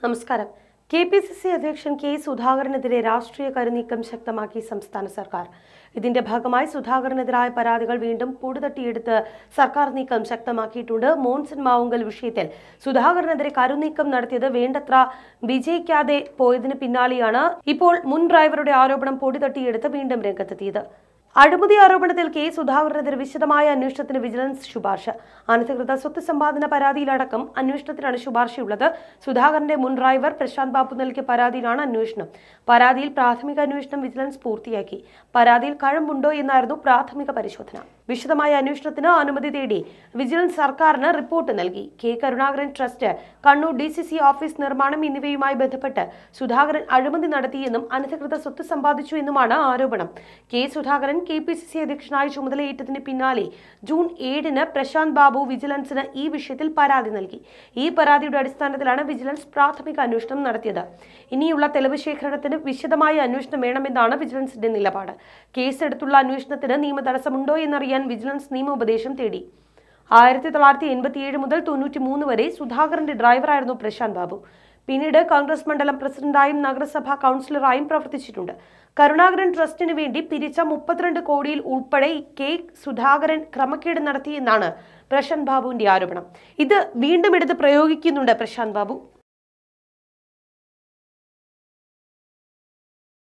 നമസ്കാരം. കെ.പി.സി.സി അധ്യക്ഷൻ കെ സുധാകരനെതിരെ രാഷ്ട്രീയ കരുനീക്കം ശക്തമാക്കി സംസ്ഥാന സർക്കാർ. ഇതിന്റെ ഭാഗമായി സുധാകരനെതിരായ പരാതികൾ വീണ്ടും പൊടിതട്ടിയെടുത്ത് സർക്കാർ നീക്കം ശക്തമാക്കിയിട്ടുണ്ട്. മോൻസൺ മാവുങ്കൽ വിഷയത്തിൽ സുധാകരനെതിരെ കരുനീക്കം നടത്തിയത് വേണ്ടത്ര വിജയിക്കാതെ പോയതിന് പിന്നാലെയാണ് ഇപ്പോൾ മുൻ ഡ്രൈവറുടെ ആരോപണം പൊടിതട്ടിയെടുത്ത് വീണ്ടും രംഗത്തെത്തിയത്. അഴിമതി ആരോപണത്തിൽ കെ സുധാകരനെതിരെ വിശദമായ അന്വേഷണത്തിന് വിജിലൻസ് ശുപാർശ. അനധികൃത സ്വത്ത് സമ്പാദന പരാതിയിലടക്കം അന്വേഷണത്തിനാണ് ശുപാർശയുള്ളത്. സുധാകരന്റെ മുൻ ഡ്രൈവർ പ്രശാന്ത് ബാബു നൽകിയ പരാതിയിലാണ് അന്വേഷണം. പരാതിയിൽ പ്രാഥമിക അന്വേഷണം വിജിലൻസ് പൂർത്തിയാക്കി. പരാതിയിൽ കഴമ്പുണ്ടോ എന്നായിരുന്നു പ്രാഥമിക പരിശോധന. വിശദമായ അന്വേഷണത്തിന് അനുമതി തേടി വിജിലൻസ് സർക്കാരിന് റിപ്പോർട്ട് നൽകി. K Karunakaran trust, Kannur DCC office നിർമ്മാണം എന്നിവയുമായി ബന്ധപ്പെട്ട് സുധാകരൻ അഴിമതി നടത്തിയെന്നും അനധികൃത സ്വത്ത് സമ്പാദിച്ചു എന്നുമാണ് ആരോപണം. കെ സുധാകരൻ KPCC അധ്യക്ഷനായി ചുമതലയേറ്റതിന് പിന്നാലെ ജൂൺ 7-ന് പ്രശാന്ത് ബാബു വിജിലൻസിന് ഈ വിഷയത്തിൽ പരാതി നൽകി. ഈ പരാതിയുടെ അടിസ്ഥാനത്തിലാണ് വിജിലൻസ് പ്രാഥമിക അന്വേഷണം നടത്തിയത്. ഇനിയുള്ള തെളിവ് ശേഖരണത്തിന് വിശദമായ അന്വേഷണം വേണമെന്നാണ് വിജിലൻസിന്റെ നിലപാട്. കേസെടുത്തുള്ള അന്വേഷണത്തിന് നിയമ തടസ്സമുണ്ടോ എന്നറിയാൻ വിജിലൻസ് നിയമോപദേശം തേടി. 1987 മുതൽ 93 വരെ സുധാകരന്റെ ഡ്രൈവറായിരുന്നു പ്രശാന്ത് ബാബു. പിന്നീട് കോൺഗ്രസ് മണ്ഡലം പ്രസിഡന്റായും നഗരസഭാ കൗൺസിലറായും പ്രവർത്തിച്ചിട്ടുണ്ട്. കരുണാകരൻ ട്രസ്റ്റിന് വേണ്ടി പിരിച്ച 32 കോടിയിൽ ഉൾപ്പെടെ കെ സുധാകരൻ ക്രമക്കേട് നടത്തിയെന്നാണ് പ്രശാന്ത് ബാബുവിന്റെ ആരോപണം. ഇത് വീണ്ടും എടുത്ത് പ്രയോഗിക്കുന്നുണ്ട് പ്രശാന്ത് ബാബു.